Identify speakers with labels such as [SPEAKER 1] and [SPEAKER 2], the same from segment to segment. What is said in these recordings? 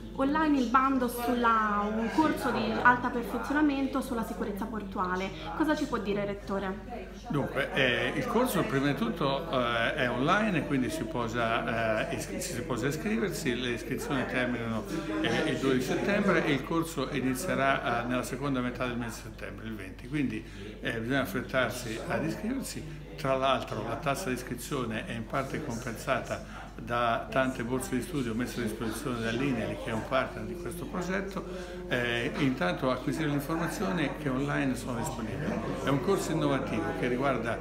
[SPEAKER 1] online il bando sulla un corso di alta perfezionamento sulla sicurezza portuale. Cosa ci può dire, Rettore?
[SPEAKER 2] Dunque, il corso prima di tutto è online, quindi si può già iscriversi, le iscrizioni terminano il 12 settembre e il corso inizierà nella seconda metà del mese di settembre, il 20, quindi bisogna affrettarsi ad iscriversi. Tra l'altro la tassa di iscrizione è in parte compensata da tante borse di studio messe a disposizione dall'INELI, che è un partner di questo progetto, intanto acquisire le informazioni che online sono disponibili. È un corso innovativo che riguarda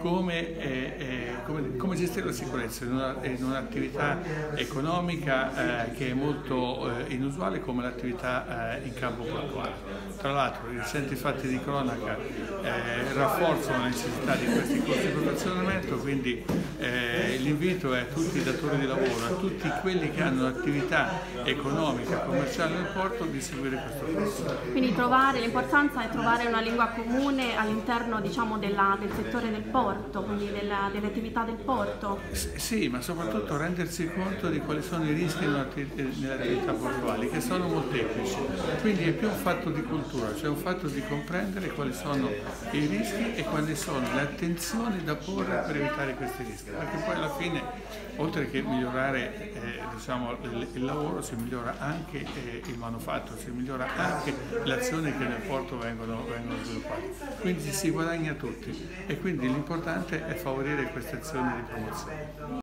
[SPEAKER 2] come gestire la sicurezza in un'attività economica che è molto inusuale come l'attività in campo portuale. Tra l'altro i recenti fatti di cronaca rafforzano la necessità di questi corsi di perfezionamento, quindi l'invito è a tutti i datori di lavoro, a tutti quelli che hanno attività economica, commerciale nel porto, di seguire questo corso.
[SPEAKER 1] Quindi l'importanza è trovare una lingua comune all'interno, diciamo, del settore del porto, quindi delle attività del porto.
[SPEAKER 2] Sì, ma soprattutto rendersi conto di quali sono i rischi nelle attività portuali, che sono molteplici. Quindi è più un fatto di cultura, cioè un fatto di comprendere quali sono i rischi e quali sono le attenzioni da porre per evitare questi rischi, perché poi alla fine, oltre che migliorare diciamo, il lavoro, si migliora anche il manufatto, si migliora anche le azioni che nel porto vengono sviluppate, quindi si guadagna tutti e quindi l'importante è favorire queste azioni di promozione.